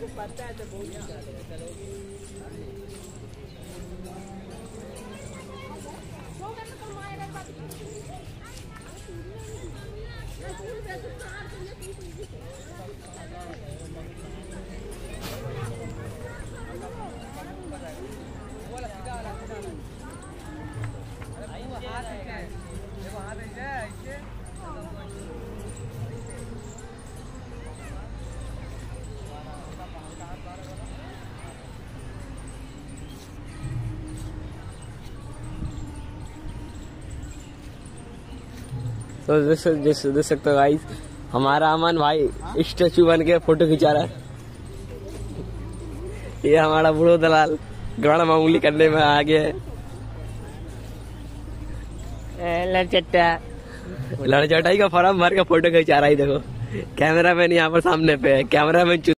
तो देख सकते हो गाइस, हमारा अमन भाई स्टेचू बन के फोटो खिंचा रहा है। ये हमारा बूढ़ो दलाल गड़ मामूली करने में आगे है। लड़चटाई का फॉर्म भर के फोटो खिंचा रहा है। देखो कैमरा मैन यहाँ पर सामने पे है, कैमरा मैन